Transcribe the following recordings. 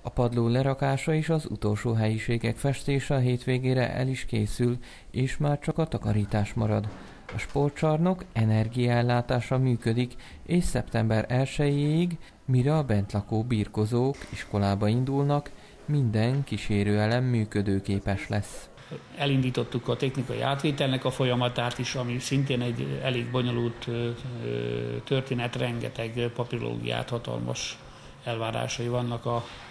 A padló lerakása és az utolsó helyiségek festése a hétvégére el is készül, és már csak a takarítás marad. A sportcsarnok energiaellátása működik, és szeptember 1-ig, mire a bentlakó birkozók iskolába indulnak, minden kísérőelem működőképes lesz. Elindítottuk a technikai átvételnek a folyamatát is, ami szintén egy elég bonyolult történet, rengeteg papírológiát, hatalmas elvárásai vannak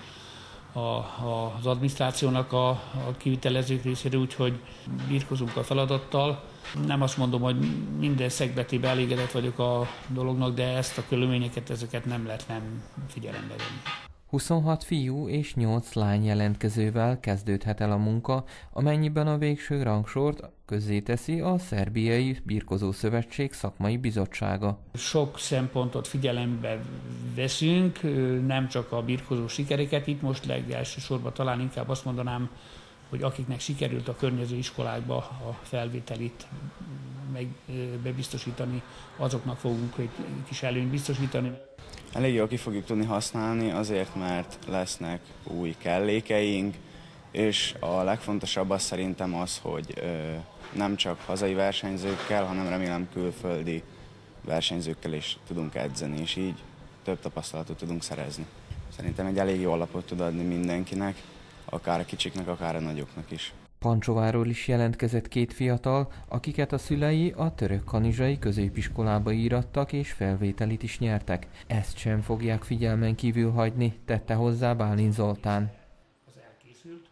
az adminisztrációnak a kivitelezők részéről, úgyhogy birkozunk a feladattal. Nem azt mondom, hogy minden szegbetébe elégedett vagyok a dolognak, de ezt a körülményeket, ezeket nem lehet nem figyelembe venni. 26 fiú és 8 lány jelentkezővel kezdődhet el a munka, amennyiben a végső rangsort közzéteszi a Szerbiai Birkozó Szövetség szakmai bizottsága. Sok szempontot figyelembe veszünk, nem csak a birkozó sikereket, itt most legelsősorban talán inkább azt mondanám, hogy akiknek sikerült a környező iskolákba a felvételit bebiztosítani, azoknak fogunk egy kis előnyt biztosítani. Elég jól ki fogjuk tudni használni azért, mert lesznek új kellékeink, és a legfontosabb az szerintem az, hogy nem csak hazai versenyzőkkel, hanem remélem külföldi versenyzőkkel is tudunk edzeni, és így több tapasztalatot tudunk szerezni. Szerintem egy elég jó alapot tud adni mindenkinek, akár a kicsiknek, akár a nagyoknak is. Pancsováról is jelentkezett 2 fiatal, akiket a szülei a Törökkanizsai középiskolába írattak és felvételit is nyertek. Ezt sem fogják figyelmen kívül hagyni, tette hozzá Bálint Zoltán.